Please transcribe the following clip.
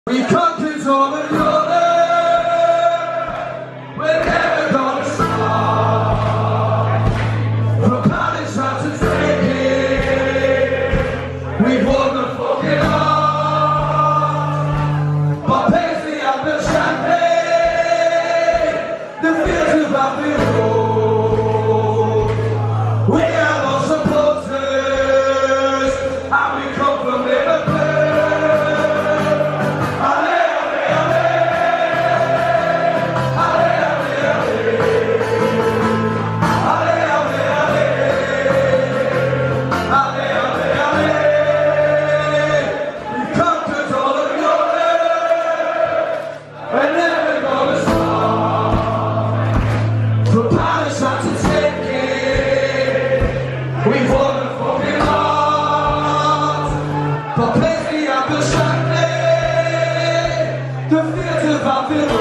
We conquered all of your land. We're never gonna stop. The pilots tried to take it. We won the fucking odds. But Paisley out the champagne. The fields of Abbey Road. We are those supporters. And we come from Liverpool. We won the fucking odds. But Paisley out the champagne. The fields of Abbey Road.